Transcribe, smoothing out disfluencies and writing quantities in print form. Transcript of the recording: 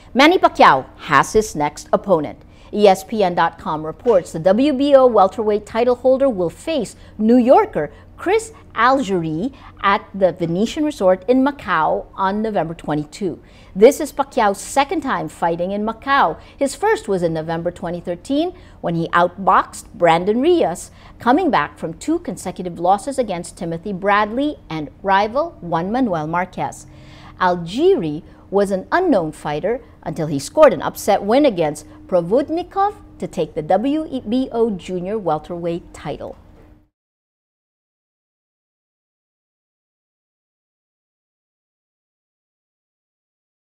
Manny Pacquiao has his next opponent. ESPN.com reports the WBO welterweight title holder will face New Yorker Chris Algieri at the Venetian Resort in Macau on November 22. This is Pacquiao's second time fighting in Macau. His first was in November 2013 when he outboxed Brandon Rios, coming back from 2 consecutive losses against Timothy Bradley and rival Juan Manuel Marquez. Algieri was an unknown fighter until he scored an upset win against Provodnikov to take the WBO junior welterweight title.